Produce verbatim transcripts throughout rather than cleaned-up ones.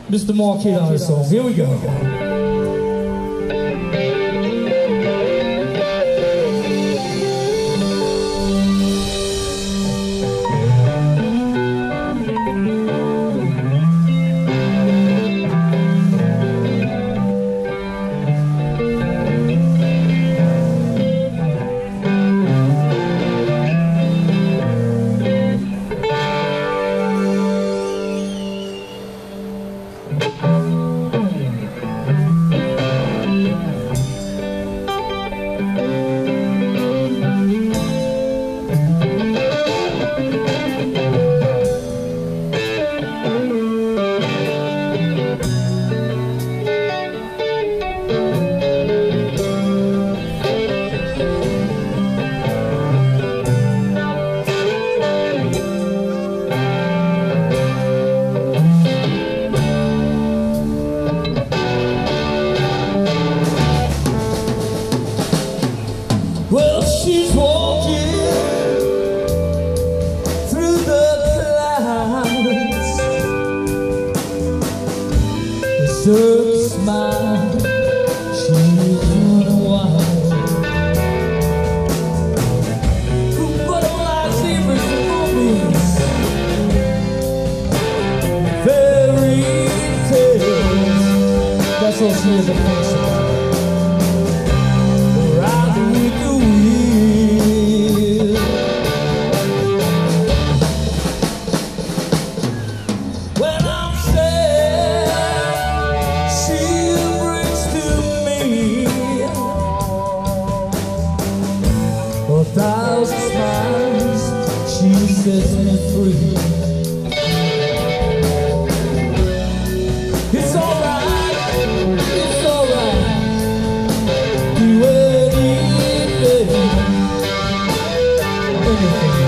Mister Marquette on his song. Here we go. Well, she's walking through the clouds, a certain smile, she's running wild. Butterflies, zebras, and movies, fairy tales, that's all she ever thinks about. Riding with the wind. When I'm sad, she brings to me a thousand smiles, she sets me free. It's alright, it's alright, do anything, anything.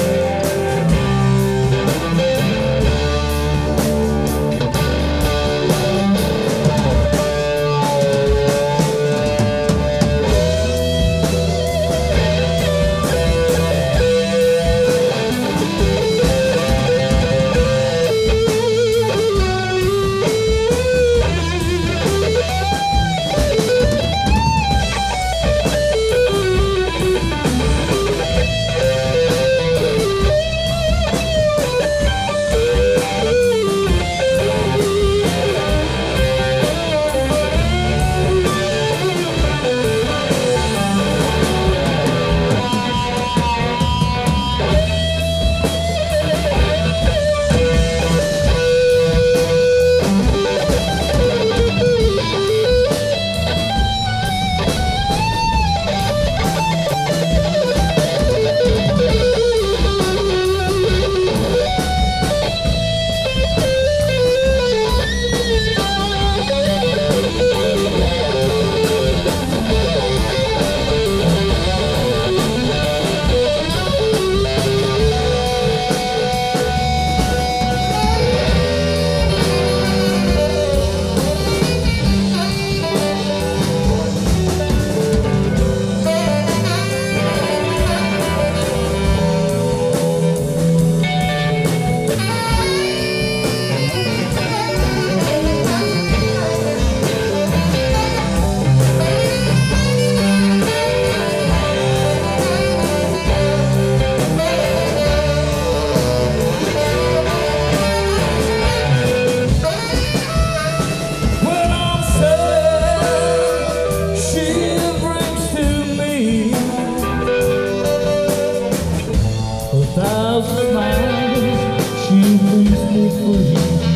Thousand smiles, she leaves me free.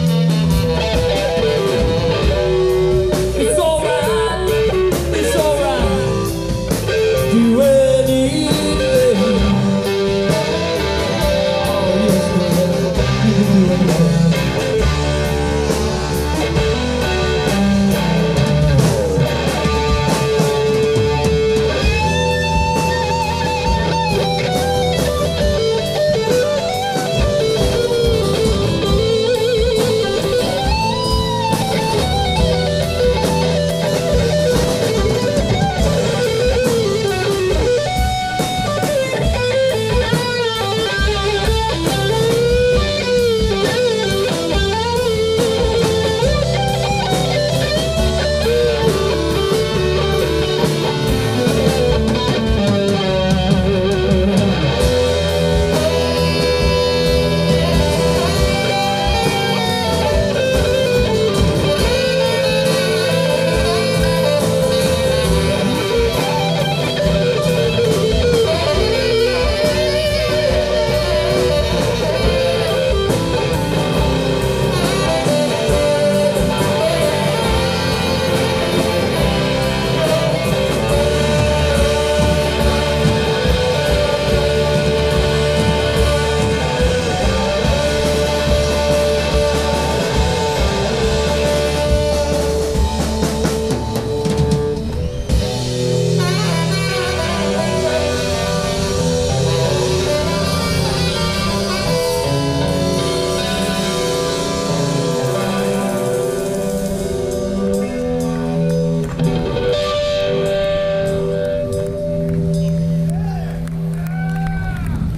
It's alright, it's alright, do anything. Oh yes, baby, you can do anything.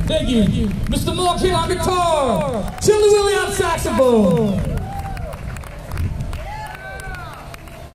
Thank you. Mister Mark Kidd on guitar. Chili Willie on saxophone.